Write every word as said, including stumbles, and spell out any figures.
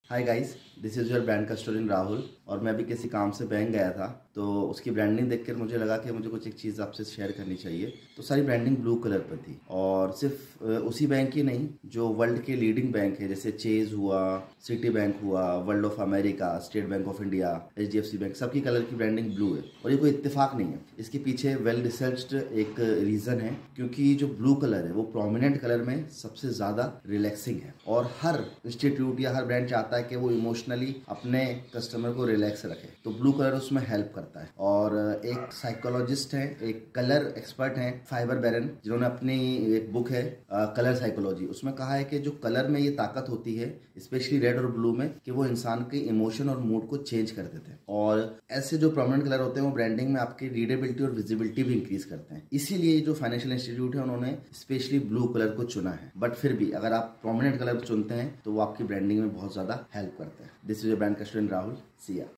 Hi guys, this is your brand custodian Rahul. और मैं भी किसी काम से बैंक गया था, तो उसकी ब्रांडिंग देखकर मुझे लगा कि मुझे कुछ एक चीज़ आपसे शेयर करनी चाहिए। तो सारी ब्रांडिंग ब्लू कलर पर थी, और सिर्फ उसी बैंक की नहीं, जो वर्ल्ड के लीडिंग बैंक है जैसे चेज हुआ, सिटी बैंक हुआ, world of America, State Bank of India, H D F C bank, सबकी कलर की ब्रांडिंग ब्लू है। और ये कोई इत्तेफाक नहीं है, इसके पीछे वेल रिसर्च्ड एक रीज़न है, क्योंकि जो ब्लू कलर है वो प्रोमिनेंट कलर में सबसे ज़्यादा रिलैक्सिंग है। और हर इंस्टीट्यूट या हर ब्रांड चाहता है कि वो इमोशनली अपने कस्टमर को रिलैक्स रखे, तो ब्लू कलर उसमें हेल्प करता है। और एक साइकोलॉजिस्ट है, एक कलर एक्सपर्ट हैं, फाइबर बैरन, जिन्होंने अपनी एक बुक है कलर साइकोलॉजी, उसमें कहा है कि जो कलर में ये ताकत होती है, स्पेशली रेड और ब्लू में, कि वो इंसान के इमोशन और मूड को चेंज कर देते हैं। और ऐसे जो प्रोमिनेंट कलर होते हैं वो ब्रांडिंग में आपकी रीडेबिलिटी और विजिबिलिटी भी इंक्रीज करते हैं। इसीलिए जो फाइनेंशियल इंस्टीट्यूट है उन्होंने स्पेशली ब्लू कलर को चुना है। बट फिर भी अगर आप प्रोमिनेंट कलर चुनते हैं तो वो आपकी ब्रांडिंग में बहुत ज्यादा हेल्प करते हैं। This is your brand custodian Rahul. See या।